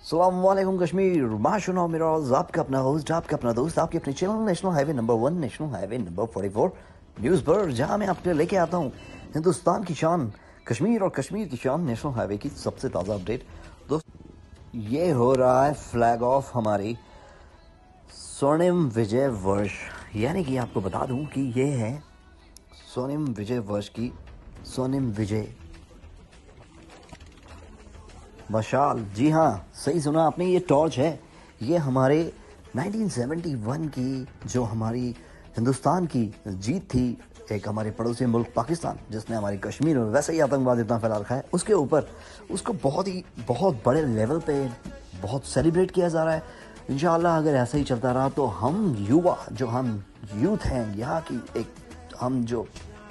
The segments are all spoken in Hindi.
अस्सलामुअलैकुम कश्मीर, माशुना मिराज, आपका अपना होस्ट, आपका अपना दोस्त, आपके अपने channel national highway number 1, national highway number 44 news पर, जहां मैं आपके लेके आता हूं हिंदुस्तान की शान कश्मीर और कश्मीर की शान नेशनल हाईवे की सबसे ताज़ा अपडेट। दोस्त, ये हो रहा है फ्लैग ऑफ हमारी स्वर्णिम विजय वर्ष, यानी कि आपको बता दूं कि ये है स्वर्णिम विजय वर्ष की स्वर्णिम विजय मशाल। जी हाँ, सही सुना आपने, ये टॉर्च है। ये हमारे 1971 की जो हमारी हिंदुस्तान की जीत थी, एक हमारे पड़ोसी मुल्क पाकिस्तान जिसने हमारी कश्मीर में वैसे ही आतंकवाद इतना फैला रखा है, उसके ऊपर उसको बहुत बड़े लेवल पे बहुत सेलिब्रेट किया जा रहा है। इंशाअल्लाह अगर ऐसा ही चलता रहा तो हम युवा, जो हम यूथ हैं यहाँ की, एक हम जो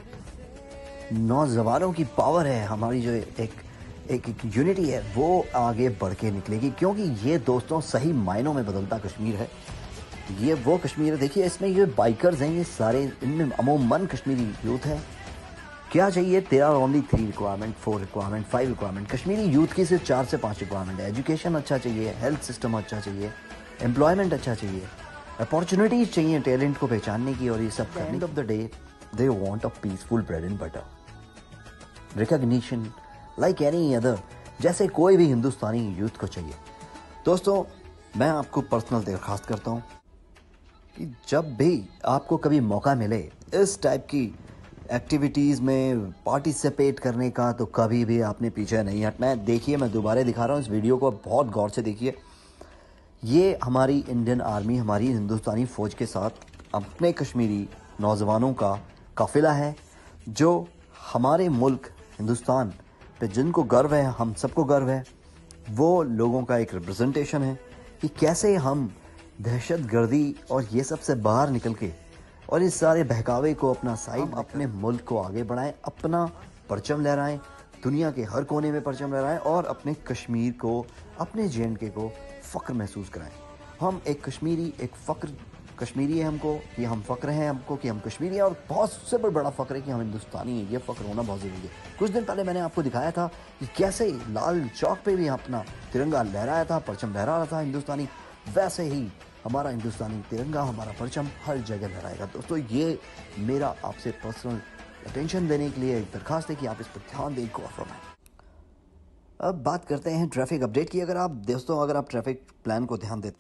नौजवानों की पावर है, हमारी जो एक यूनिटी है, वो आगे बढ़ के निकलेगी। क्योंकि ये दोस्तों सही मायनों में बदलता कश्मीर है। ये वो कश्मीर है, देखिए इसमें ये बाइकर्स हैं, ये सारे, इनमें अमूमन कश्मीरी यूथ है। क्या चाहिए तेरा? Only 3 requirement, 4 requirement, 5 requirement. Kashmiri youth की सिर्फ 4 से 5 रिक्वायरमेंट है। एजुकेशन अच्छा चाहिए, हेल्थ सिस्टम अच्छा चाहिए, एम्प्लॉयमेंट अच्छा चाहिए, अपॉर्चुनिटीज चाहिए टैलेंट को पहचानने की, और ये सब करने। End of the day they want a peaceful bread and butter, recognition like any other, जैसे कोई भी हिंदुस्तानी यूथ को चाहिए। दोस्तों, मैं आपको पर्सनल दरखास्त करता हूँ कि जब भी आपको कभी मौका मिले इस टाइप की एक्टिविटीज़ में पार्टिसिपेट करने का, तो कभी भी आपने पीछे नहीं हटना है। देखिए, मैं दोबारा दिखा रहा हूँ, इस वीडियो को बहुत गौर से देखिए। ये हमारी इंडियन आर्मी, हमारी हिंदुस्तानी फ़ौज के साथ अपने कश्मीरी नौजवानों का काफ़िला है, जो हमारे मुल्क हिंदुस्तान पे जिनको गर्व है, हम सबको गर्व है, वो लोगों का एक रिप्रेजेंटेशन है कि कैसे हम दहशत गर्दी और ये सब से बाहर निकल के और इस सारे बहकावे को अपना साइड, अपने मुल्क को आगे बढ़ाएं, अपना परचम लहराएं, दुनिया के हर कोने में परचम लहराएं और अपने कश्मीर को, अपने JNK को फ़ख्र महसूस कराएं। हम एक कश्मीरी, एक फ़ख्र कश्मीरी है हमको, कि हम फ़ख्र हैं हमको कि हम कश्मीरी हैं, और बहुत से बड़ा फ़ख्र है कि हम हिंदुस्तानी हैं। ये फ़ख्र होना बहुत ज़रूरी है। कुछ दिन पहले मैंने आपको दिखाया था कि कैसे लाल चौक पे भी अपना तिरंगा लहराया था, परचम लहरा रहा था हिंदुस्तानी, वैसे ही हमारा हिंदुस्तानी तिरंगा, हमारा परचम हर जगह लहराएगा। दोस्तों, ये मेरा आपसे पर्सनल अटेंशन देने के लिए एक दरखास्त है कि आप इस पर ध्यान दें, गौर फरमाएं। अब बात करते हैं ट्रैफिक अपडेट की। अगर आप ट्रैफिक प्लान को ध्यान देते,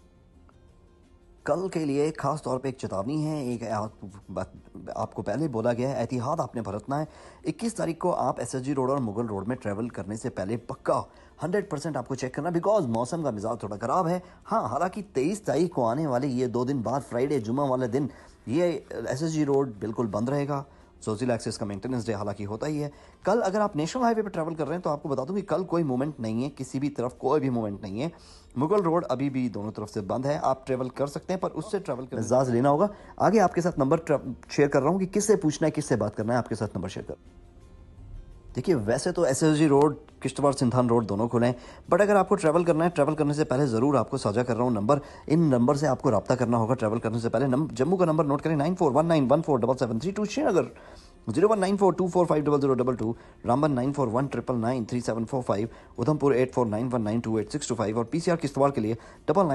कल के लिए खास तौर पे एक चेतावनी है। एक आपको पहले बोला गया है, एहतियात आपने बरतना है। 21 तारीख को आप SSG रोड और मुगल रोड में ट्रैवल करने से पहले पक्का 100% आपको चेक करना, बिकॉज मौसम का मिजाज थोड़ा ख़राब है। हाँ, हालांकि 23 तारीख को आने वाले ये 2 दिन बाद, फ्राइडे जुमा वाले दिन, ये SSG रोड बिल्कुल बंद रहेगा। सोशल एक्सेस का मेंटेनेंस डे हालांकि होता ही है। कल अगर आप नेशनल हाईवे पर ट्रैवल कर रहे हैं तो आपको बता दूं कि कल कोई मूवमेंट नहीं है, किसी भी तरफ कोई भी मूवमेंट नहीं है। मुगल रोड अभी भी दोनों तरफ से बंद है। आप ट्रैवल कर सकते हैं, पर उससे ट्रैवल कर मिजाज लेना होगा। आगे आपके साथ नंबर शेयर कर रहा हूँ कि किससे पूछना है, किससे बात करना है, आपके साथ नंबर शेयर कर। देखिए, वैसे तो SSG road, Kishtwar Sinthan road दोनों खुले हैं, बट अगर आपको ट्रैवल करना है, ट्रैवल करने से पहले ज़रूर आपको साझा कर रहा हूँ नंबर। इन नंबर से आपको रब्ता करना होगा ट्रैवल करने से पहले। जम्मू का नंबर नोट करें, 9419147732, श्रीनगर 019424500022, रामबन 9419993745, उधमपुर 8491928625, और PCR किश्तवाड़ के लिए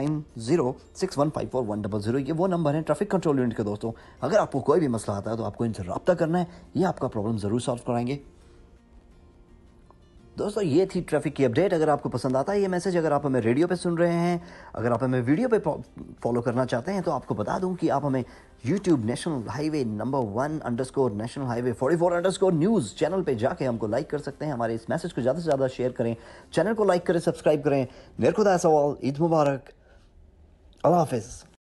9906154100। ये वो नंबर है ट्रैफिक कंट्रोल यूनिट के। दोस्तों, अगर आपको कोई भी मसला आता है तो आपको इनसे रब्ता करना है, ये आपका प्रॉब्लम ज़रूर सॉल्व कराएंगे। दोस्तों, ये थी ट्रैफिक की अपडेट। अगर आपको पसंद आता है ये मैसेज, अगर आप हमें रेडियो पे सुन रहे हैं, अगर आप हमें वीडियो पे फॉलो करना चाहते हैं, तो आपको बता दूं कि आप हमें YouTube national highway number 1 _ national highway 44 _ news channel पे जाके हमको लाइक कर सकते हैं। हमारे इस मैसेज को ज़्यादा से ज़्यादा शेयर करें, चैनल को लाइक करें, सब्सक्राइब करें। मेरे खुदा सवाल, ईद मुबारक, अल्लाह हाफिज़।